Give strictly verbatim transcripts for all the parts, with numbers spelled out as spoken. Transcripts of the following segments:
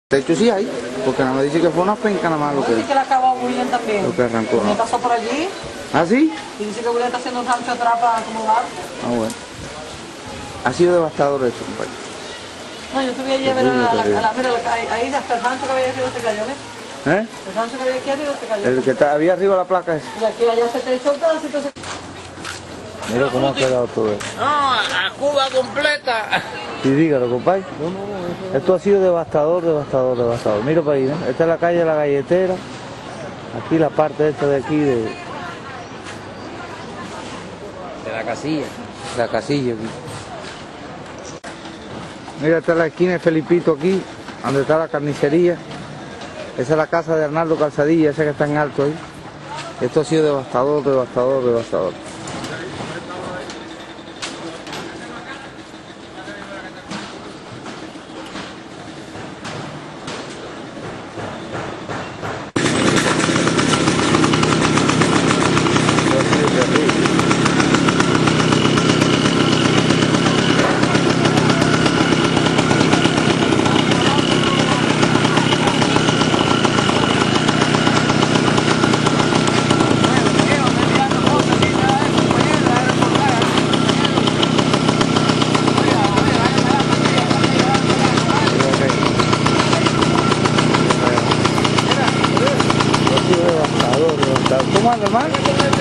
De hecho sí hay, porque nada más dice que fue una penca nada más lo que, Dice que la acabó William también. lo que arrancó. Me pasó por allí ¿Ah, sí? y dice que William está haciendo un rancho atrás para acomodar. Ah, bueno. Ha sido devastador esto, compadre. No, yo subí allí a ver a la, a la, a la, mira, ahí, ahí hasta el rancho que había arriba se cayó, ¿eh? ¿Eh? El rancho que había aquí arriba se cayó. El que está, había arriba la placa esa. Y aquí allá se te echó un pedacito. Se... Mira cómo ha quedado todo esto. No, a Cuba completa. Sí, dígalo, compadre. Esto ha sido devastador, devastador, devastador. Mira para ahí, ¿no? Esta es la calle de la Galletera. Aquí la parte esta de aquí de... De la casilla. La casilla aquí. Mira, esta es la esquina de Felipito aquí, donde está la carnicería. Esa es la casa de Arnaldo Calzadilla, esa que está en alto ahí. Esto ha sido devastador, devastador, devastador. ¿Cómo anda, hermano?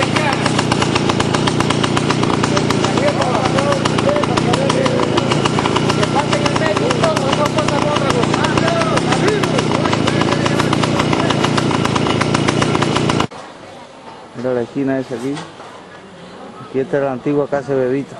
Mira la esquina esa aquí. Aquí esta era la antigua casa de Bebito.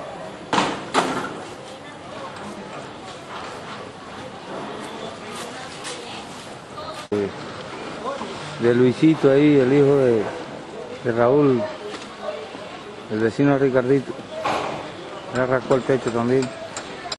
De Luisito ahí, el hijo de, de Raúl, el vecino de Ricardito. Le arrancó el techo también.